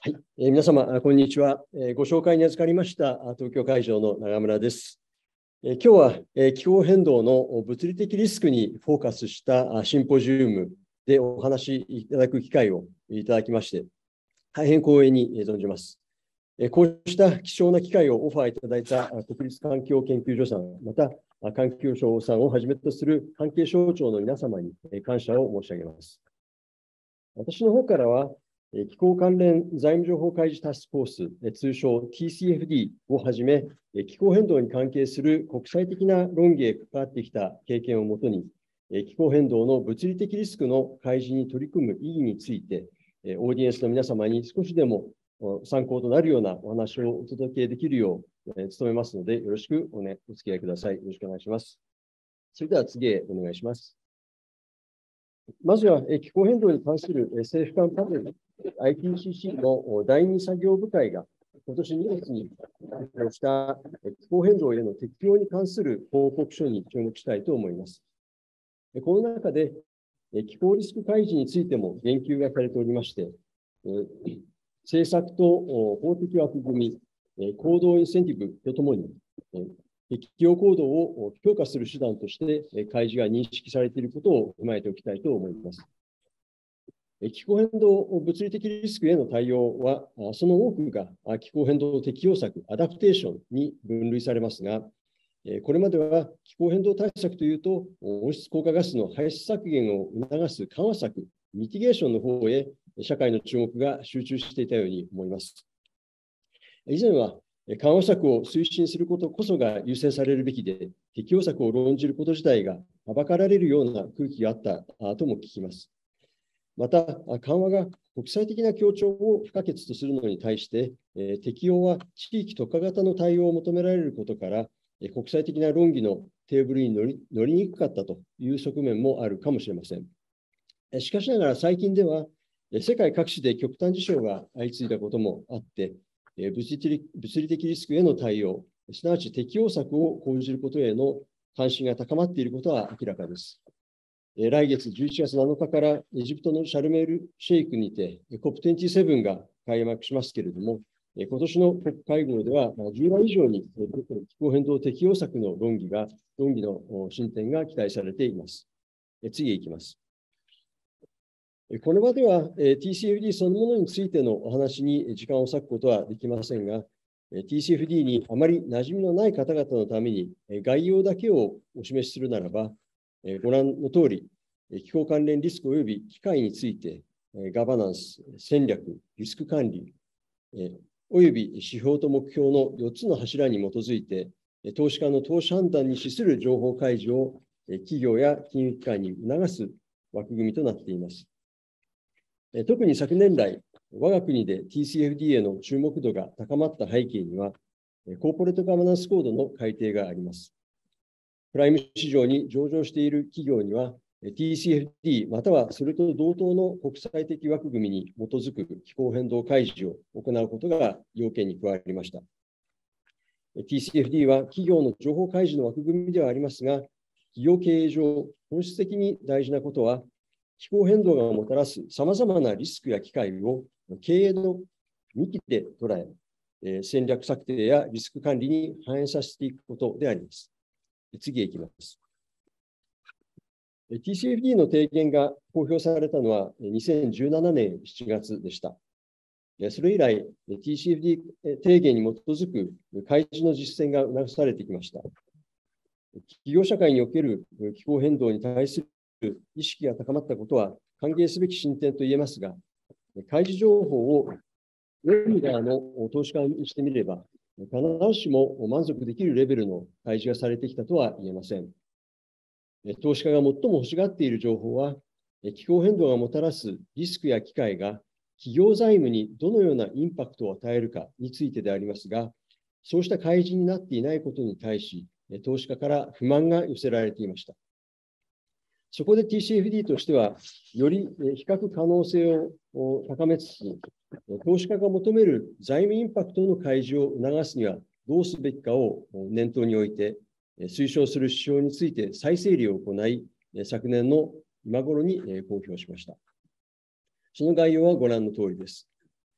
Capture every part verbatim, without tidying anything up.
はい、えー、皆様、こんにちは。えー、ご紹介に預かりました東京会場の長村です。えー、今日は、えー、気候変動の物理的リスクにフォーカスしたシンポジウムでお話しいただく機会をいただきまして、大変光栄に存じます。えー、こうした貴重な機会をオファーいただいた国立環境研究所さん、また環境省さんをはじめとする関係省庁の皆様に感謝を申し上げます。私の方からは、気候関連財務情報開示タスクフォース、通称 ティーシーエフディー をはじめ、気候変動に関係する国際的な論議へ関わってきた経験をもとに、気候変動の物理的リスクの開示に取り組む意義について、オーディエンスの皆様に少しでも参考となるようなお話をお届けできるよう努めますので、よろしくお,、ね、お付き合いください。よろしくお願いします。それでは次へお願いします。まずは気候変動に関する政府間パネル アイピーシーシー のだいに作業部会が今年にがつに発表した気候変動への適用に関する報告書に注目したいと思います。この中で気候リスク開示についても言及がされておりまして、政策と法的枠組み、行動インセンティブとともに、適用行動を強化する手段として開示が認識されていることを踏まえておきたいと思います。気候変動物理的リスクへの対応は、その多くが気候変動適応策、アダプテーションに分類されますが、これまでは気候変動対策というと、温室効果ガスの排出削減を促す緩和策、ミティゲーションの方へ社会の注目が集中していたように思います。以前は緩和策を推進することこそが優先されるべきで、適応策を論じること自体がはばかられるような空気があったとも聞きます。また、緩和が国際的な協調を不可欠とするのに対して、適用は地域特化型の対応を求められることから、国際的な論議のテーブルに乗り、乗りにくかったという側面もあるかもしれません。しかしながら最近では、世界各地で極端事象が相次いだこともあって、物理的、物理的リスクへの対応、すなわち適応策を講じることへの関心が高まっていることは明らかです。来月じゅういちがつなのかからエジプトのシャルメールシェイクにて コップにじゅうなな が開幕しますけれども、今年の国会合ではじゅうわ以上に気候変動適応策の論議が、論議の進展が期待されています。次へ行きます。この場では ティーシーエフディー そのものについてのお話に時間を割くことはできませんが、ティーシーエフディー にあまり馴染みのない方々のために概要だけをお示しするならば、ご覧の通り、気候関連リスク及び機会について、ガバナンス、戦略、リスク管理、及び指標と目標のよっつの柱に基づいて、投資家の投資判断に資する情報開示を企業や金融機関に促す枠組みとなっています。特に昨年来、我が国で ティーシーエフディー への注目度が高まった背景には、コーポレートガバナンスコードの改定があります。プライム市場に上場している企業には、ティーシーエフディー またはそれと同等の国際的枠組みに基づく気候変動開示を行うことが要件に加わりました。ティーシーエフディー は企業の情報開示の枠組みではありますが、企業経営上、本質的に大事なことは、気候変動がもたらすさまざまなリスクや機会を経営の幹で捉え、戦略策定やリスク管理に反映させていくことであります。次へ行きます。ティーシーエフディー の提言が公表されたのはにせんじゅうななねんしちがつでした。それ以来、ティーシーエフディー 提言に基づく開示の実践が促されてきました。企業社会における気候変動に対する意識が高まったことは歓迎すべき進展と言えますが、開示情報をウェブ側の投資家にしてみれば、必ずしも満足できるレベルの開示がされてきたとは言えません。投資家が最も欲しがっている情報は、気候変動がもたらすリスクや機会が企業財務にどのようなインパクトを与えるかについてでありますが、そうした開示になっていないことに対し、投資家から不満が寄せられていました。そこで ティーシーエフディー としては、より比較可能性を高めつつ、投資家が求める財務インパクトの開示を促すにはどうすべきかを念頭に置いて、推奨する指標について再整理を行い、昨年の今頃に公表しました。その概要はご覧の通りです。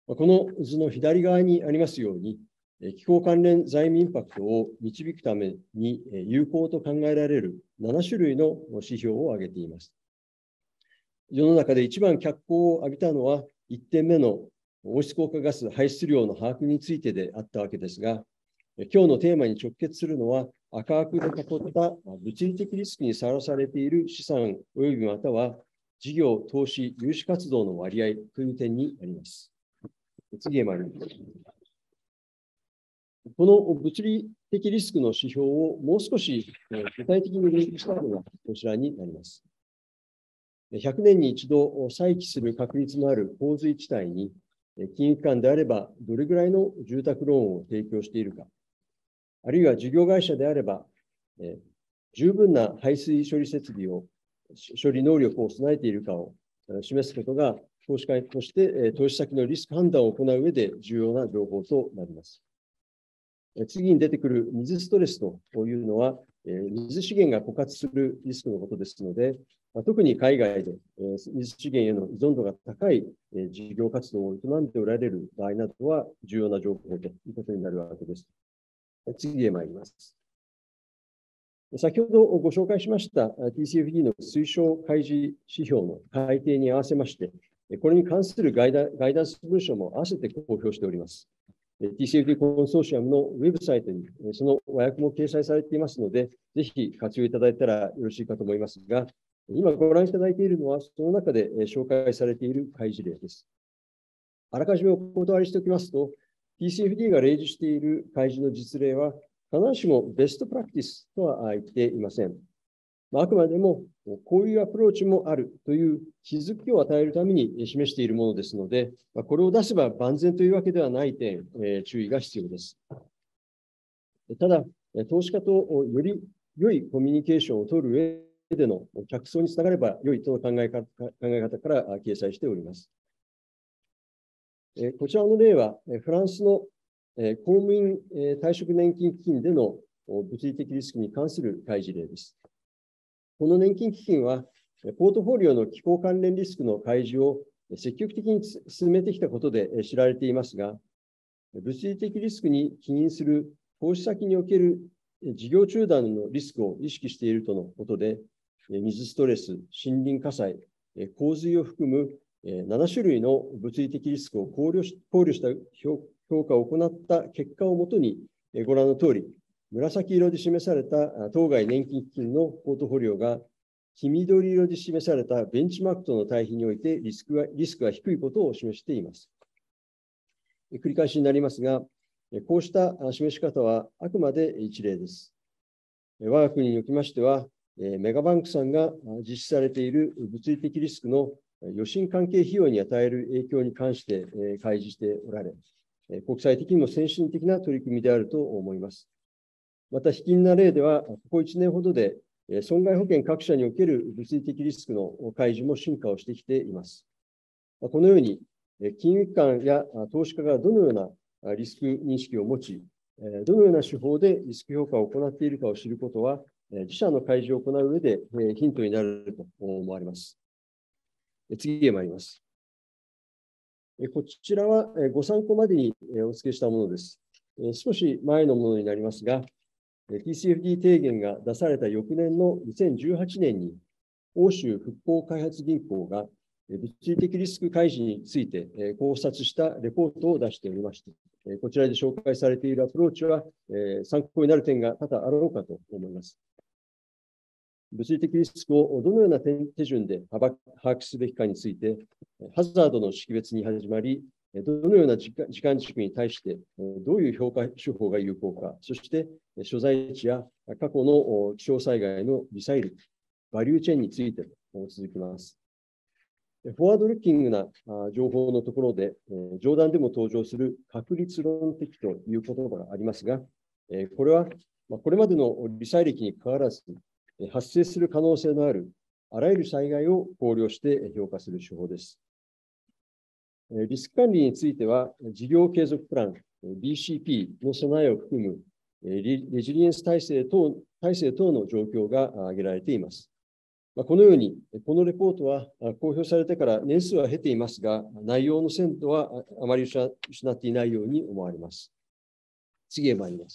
この図の左側にありますように、気候関連財務インパクトを導くために有効と考えられるなな種類の指標を挙げています。世の中で一番脚光を浴びたのは、いってんめの温室効果ガス排出量の把握についてであったわけですが、今日のテーマに直結するのは、赤く囲った物理的リスクにさらされている資産及びまたは事業、投資、融資活動の割合という点になります。次へ参ります。この物理的リスクの指標をもう少し具体的にリンクしたのがこちらになります。ひゃくねんに一度再起する確率のある洪水地帯に、金融機関であればどれぐらいの住宅ローンを提供しているか、あるいは事業会社であれば、え十分な排水処理設備を、処理能力を備えているかを示すことが、投資家として投資先のリスク判断を行う上で重要な情報となります。次に出てくる水ストレスというのは、水資源が枯渇するリスクのことですので、特に海外で水資源への依存度が高い事業活動を営んでおられる場合などは重要な情報ということになるわけです。次へ参ります。先ほどご紹介しました ティーシーエフディー の推奨開示指標の改定に合わせまして、これに関するガイダガイダンス文書も合わせて公表しております。ティーシーエフディー コンソーシアムのウェブサイトにその和訳も掲載されていますので、ぜひ活用いただいたらよろしいかと思いますが、今ご覧いただいているのは、その中で紹介されている開示例です。あらかじめお断りしておきますと、ティーシーエフディー が例示している開示の実例は、必ずしもベストプラクティスとは言っていません。あくまでも、こういうアプローチもあるという気づきを与えるために示しているものですので、これを出せば万全というわけではない点、注意が必要です。ただ、投資家とより良いコミュニケーションを取る上での客層につながれば良いとの考え方考え方から掲載しております。こちらの例は、フランスの公務員退職年金基金での物理的リスクに関する開示例です。この年金基金は、ポートフォリオの気候関連リスクの開示を積極的に進めてきたことで知られていますが、物理的リスクに起因する投資先における事業中断のリスクを意識しているとのことで、水ストレス、森林火災、洪水を含むなな種類の物理的リスクを考慮し、考慮した評価を行った結果をもとに、ご覧のとおり、紫色で示された当該年金基金のポートフォリオが、黄緑色で示されたベンチマークとの対比においてリスクが、リスクが低いことを示しています。繰り返しになりますが、こうした示し方はあくまで一例です。我が国におきましては、メガバンクさんが実施されている物理的リスクの予診関係費用に与える影響に関して開示しておられ、国際的にも先進的な取り組みであると思います。また、卑近な例では、ここいちねんほどで損害保険各社における物理的リスクの開示も進化をしてきています。このように、金融機関や投資家がどのようなリスク認識を持ち、どのような手法でリスク評価を行っているかを知ることは、自社の開示を行う上でヒントになると思われます。次へ参ります。こちらはご参考までにお付けしたものです。少し前のものになりますが、ティーシーエフディー 提言が出された翌年のにせんじゅうはちねんに、欧州復興開発銀行が物理的リスク開示について考察したレポートを出しておりまして、こちらで紹介されているアプローチは参考になる点が多々あろうかと思います。物理的リスクをどのような手順で把握すべきかについて、ハザードの識別に始まり、どのような時間軸に対してどういう評価手法が有効か、そして所在地や過去の気象災害のリサイル、バリューチェーンについて続きます。フォワードルッキングな情報のところで、冗談でも登場する確率論的という言葉がありますが、これはこれまでのリサイ歴にかかわらず、発生する可能性のあるあらゆる災害を考慮して評価する手法です。リスク管理については、事業継続プラン、ビーシーピー の備えを含むレジリエンス体制等、体制等の状況が挙げられています。 まあ、このように、このレポートは公表されてから年数は経ていますが、内容の鮮度はあまり失っていないように思われます。次へ参ります。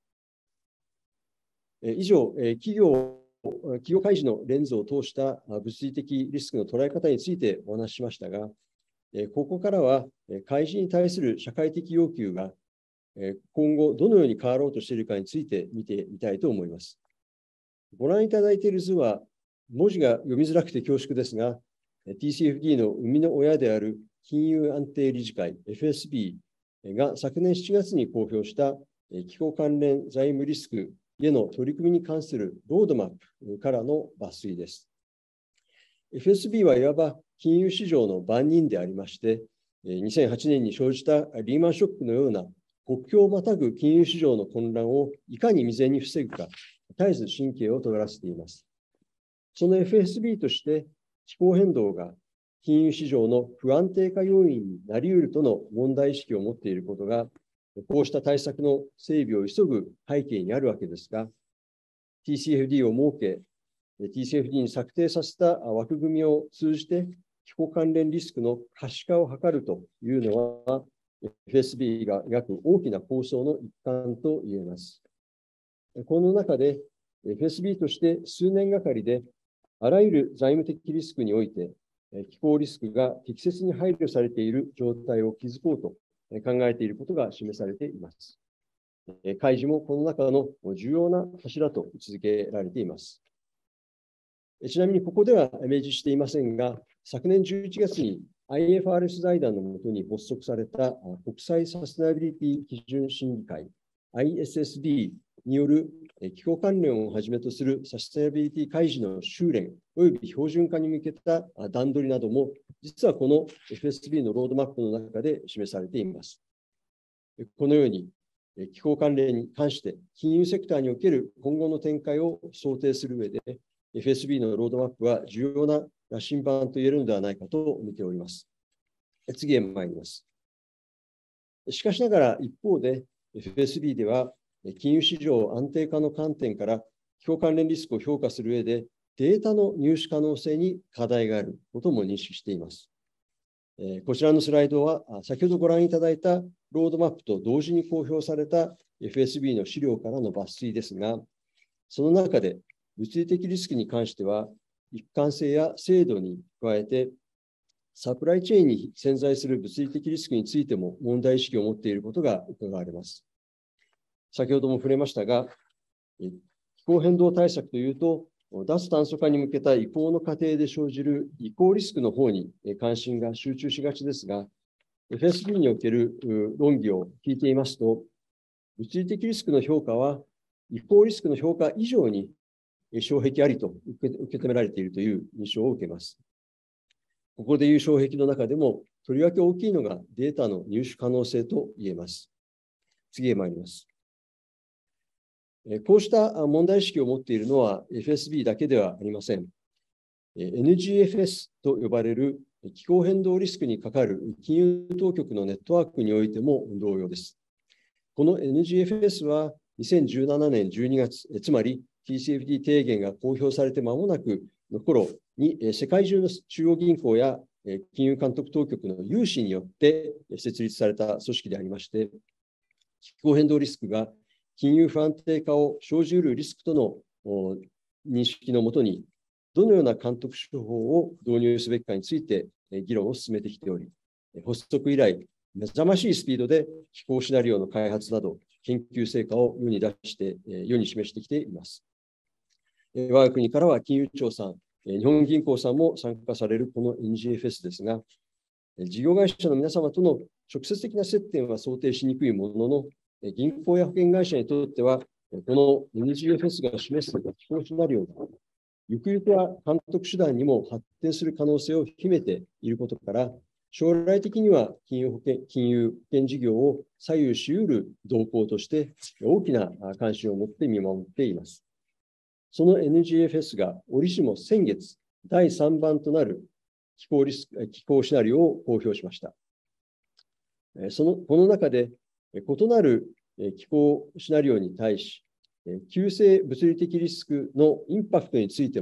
以上、企業、企業開示のレンズを通した物理的リスクの捉え方についてお話ししましたが、ここからは開示に対する社会的要求が今後どのように変わろうとしているかについて見てみたいと思います。ご覧いただいている図は、文字が読みづらくて恐縮ですが、ティーシーエフディー の生みの親である金融安定理事会 エフエスビー が昨年しちがつに公表した気候関連財務リスクへの取り組みに関するロードマップからの抜粋です。エフエスビー はいわば金融市場の番人でありまして、にせんはちねんに生じたリーマンショックのような国境をまたぐ金融市場の混乱をいかに未然に防ぐか、絶えず神経を尖らせています。その エフエスビー として気候変動が金融市場の不安定化要因になり得るとの問題意識を持っていることが、こうした対策の整備を急ぐ背景にあるわけですが、ティーシーエフディー を設け、ティーシーエフディー に策定させた枠組みを通じて、気候関連リスクの可視化を図るというのは、エフエスビー が描く大きな構想の一環と言えます。この中で、エフエスビー として数年がかりで、あらゆる財務的リスクにおいて、気候リスクが適切に配慮されている状態を築こうと考えていることが示されています。開示もこの中の重要な柱と位置づけられています。ちなみにここでは明示していませんが、昨年じゅういちがつに アイエフアールエス 財団のもとに発足された国際サステナビリティ基準審議会 アイエスエスディー による気候関連をはじめとするサステナビリティ開示の修練及び標準化に向けた段取りなども、実はこの エフエスビー のロードマップの中で示されています。このように、気候関連に関して金融セクターにおける今後の展開を想定する上で、エフエスビー のロードマップは重要な羅針盤と言えるのではないかと見ております。次へ参ります。しかしながら一方で エフエスビー では金融市場安定化の観点から気候関連リスクを評価する上でデータの入手可能性に課題があることも認識しています。こちらのスライドは先ほどご覧いただいたロードマップと同時に公表された エフエスビー の資料からの抜粋ですが、その中で物理的リスクに関しては一貫性や精度に加えてサプライチェーンに潜在する物理的リスクについても問題意識を持っていることが伺われます。先ほども触れましたが、気候変動対策というと、脱炭素化に向けた移行の過程で生じる移行リスクの方に関心が集中しがちですが、エフエスビー における論議を聞いていますと、物理的リスクの評価は移行リスクの評価以上に障壁ありと受け、受け止められているという印象を受けます。ここでいう障壁の中でも、とりわけ大きいのがデータの入手可能性と言えます。次へ参ります。こうした問題意識を持っているのは エフエスビー だけではありません。エヌジーエフエス と呼ばれる気候変動リスクにかかる金融当局のネットワークにおいても同様です。この エヌジーエフエス はにせんじゅうななねんじゅうにがつ、つまり ティーシーエフディー 提言が公表されて間もなくの頃に、世界中の中央銀行や金融監督当局の有志によって設立された組織でありまして、気候変動リスクが金融不安定化を生じ得るリスクとの認識のもとに、どのような監督手法を導入すべきかについて議論を進めてきており、発足以来、目覚ましいスピードで気候シナリオの開発など、研究成果を世に出して、世に示してきています。我が国からは金融庁さん、日本銀行さんも参加されるこの エヌジーエフエス ですが、事業会社の皆様との直接的な接点は想定しにくいものの、銀行や保険会社にとっては、この エヌジーエフエス が示す気候シナリオが、ゆくゆくは監督手段にも発展する可能性を秘めていることから、将来的には金融保険、金融保険事業を左右し得る動向として大きな関心を持って見守っています。その エヌジーエフエス が折しも先月、だいさんばんとなる気候リスク、気候シナリオを公表しました。その、この中で異なる気候シナリオに対し、急性物理的リスクのインパクトについても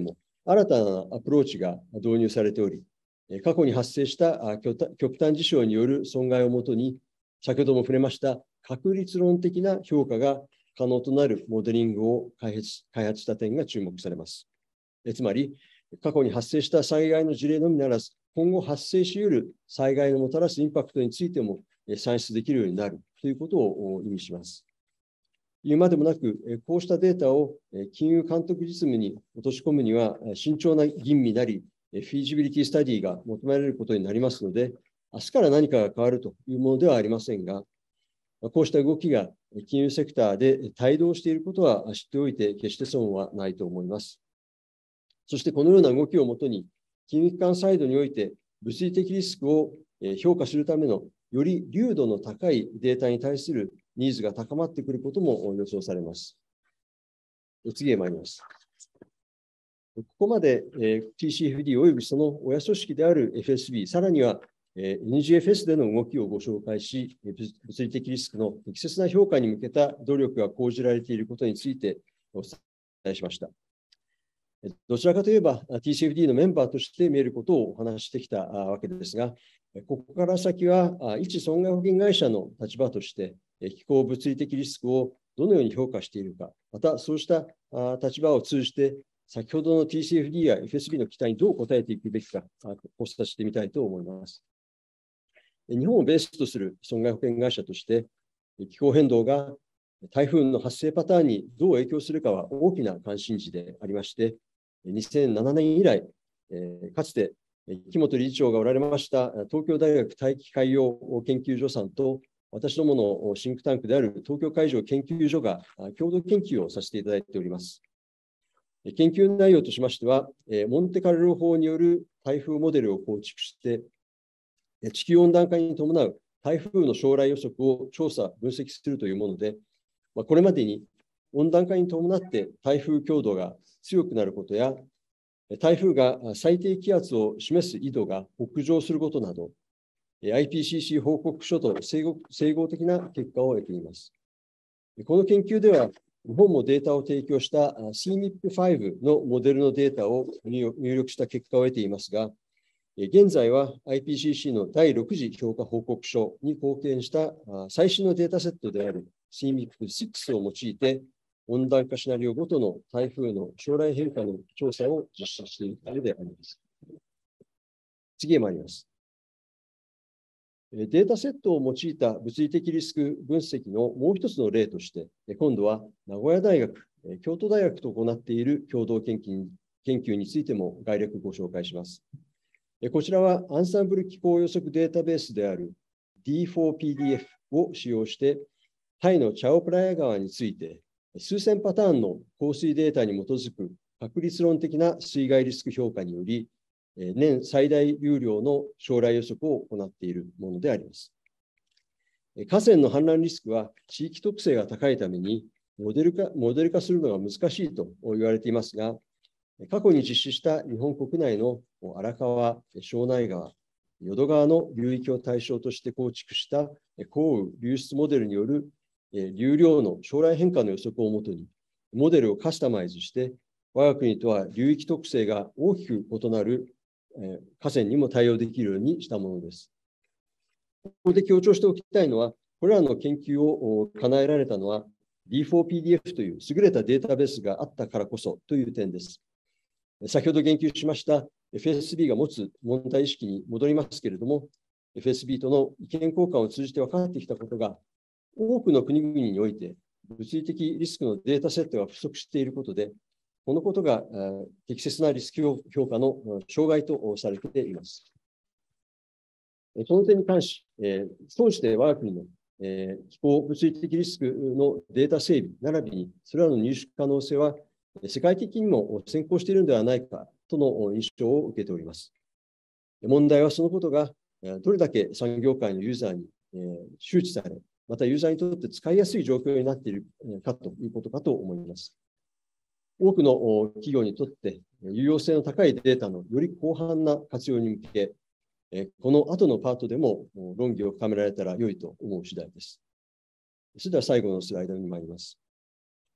新たなアプローチが導入されており、過去に発生した極端事象による損害をもとに、先ほども触れました確率論的な評価が可能となるモデリングを開発、開発した点が注目されます。つまり、過去に発生した災害の事例のみならず、今後発生し得る災害のもたらすインパクトについても算出できるようになるということを意味します。言うまでもなく、こうしたデータを金融監督実務に落とし込むには、慎重な吟味なり、フィージビリティスタディが求められることになりますので、明日から何かが変わるというものではありませんが、こうした動きが金融セクターで帯同していることは知っておいて決して損はないと思います。そしてこのような動きをもとに、金融機関サイドにおいて物理的リスクを評価するためのより流度の高いデータに対するニーズが高まってくることも予想されます。次へ参ります。ここまで ティーシーエフディー およびその親組織である エフエスビー、さらには エヌジーエフエス での動きをご紹介し、物理的リスクの適切な評価に向けた努力が講じられていることについてお伝えしました。どちらかといえば ティーシーエフディー のメンバーとして見えることをお話してきたわけですが、ここから先は一損害保険会社の立場として、気候物理的リスクをどのように評価しているか、またそうした立場を通じて、先ほどの ティーシーエフディー や エフエスビー の期待にどう応えていくべきか、考察してみたいと思います。日本をベースとする損害保険会社として、気候変動が台風の発生パターンにどう影響するかは大きな関心事でありまして、にせんななねん以来、かつて木本理事長がおられました東京大学大気海洋研究所さんと私どものシンクタンクである東京海上研究所が共同研究をさせていただいております。研究内容としましては、モンテカルロ法による台風モデルを構築して、地球温暖化に伴う台風の将来予測を調査、分析するというもので、これまでに温暖化に伴って台風強度が強くなることや、台風が最低気圧を示す緯度が北上することなど、アイピーシーシー 報告書と整合、整合的な結果を得ています。この研究では、日本もデータを提供した シーミップファイブ のモデルのデータを入力した結果を得ていますが、現在は アイピーシーシー のだいろく次評価報告書に貢献した最新のデータセットである シーミップシックス を用いて、温暖化シナリオごとの台風の将来変化の調査を実施しているためであります。次へ参ります。データセットを用いた物理的リスク分析のもう一つの例として、今度は名古屋大学、京都大学と行っている共同研究、研究についても概略ご紹介します。こちらはアンサンブル気候予測データベースである ディーフォーピーディーエフ を使用して、タイのチャオプラヤ川について数千パターンの降水データに基づく確率論的な水害リスク評価により、年最大流量の将来予測を行っているものであります。河川の氾濫リスクは地域特性が高いためにモデル化、モデル化するのが難しいと言われていますが、過去に実施した日本国内の荒川、庄内川、淀川の流域を対象として構築した降雨流出モデルによる流量の将来変化の予測をもとに、モデルをカスタマイズして、我が国とは流域特性が大きく異なる河川にも対応できるようにしたものです。ここで強調しておきたいのは、これらの研究を叶えられたのは ディーフォーピーディーエフ という優れたデータベースがあったからこそという点です。先ほど言及しました エフエスビー が持つ問題意識に戻りますけれども、エフエスビー との意見交換を通じて分かってきたことが、多くの国々において物理的リスクのデータセットが不足していることで、このことが適切なリスク評価の障害とされています。その点に関し、総じて我が国の気候物理的リスクのデータ整備並びに、それらの入手可能性は世界的にも先行しているのではないかとの印象を受けております。問題はそのことがどれだけ産業界のユーザーに周知され、またユーザーにとって使いやすい状況になっているかということかと思います。多くの企業にとって有用性の高いデータのより広範な活用に向け、この後のパートでも論議を深められたら良いと思う次第です。それでは最後のスライドに参ります。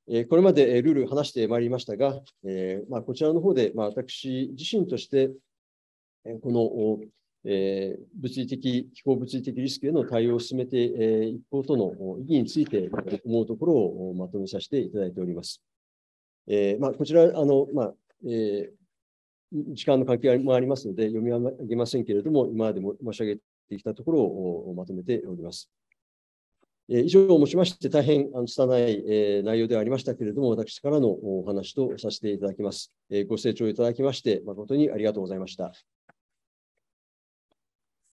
これまでルール話してまいりましたが、まあ、こちらの方で、まあ、私自身として、この、えー、物理的、気候物理的リスクへの対応を進めていくことの意義について思うところをまとめさせていただいております。えーまあ、こちら、あのまあえー、時間の関係もありますので、読み上げませんけれども、今までも申し上げてきたところをまとめております。以上をもちまして、大変拙い内容ではありましたけれども、私からのお話とさせていただきます。ご清聴いただきまして、誠にありがとうございました。